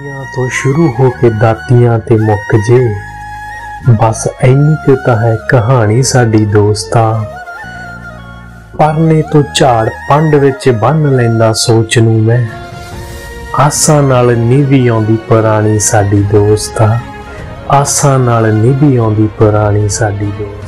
दातियां तो शुरू हो के दातियां ते मुक जे, बस इन्नी क तां है कहानी साडी दोस्ता। परने तो झाड़ पंड विच बन लैंदा सोच नूं मैं, आसां नाल निभी आउंदी पुरानी साडी दोस्ता, आसां नाल निभी आउंदी पुरानी साडी दोस्ता।